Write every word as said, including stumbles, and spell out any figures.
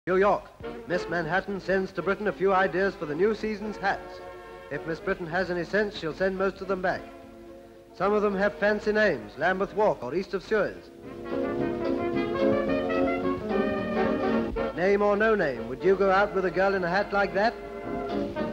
New York. Miss Manhattan sends to Britain a few ideas for the new season's hats. If Miss Britain has any sense, she'll send most of them back. Some of them have fancy names, Lambeth Walk or East of Suez. Name or no name, would you go out with a girl in a hat like that?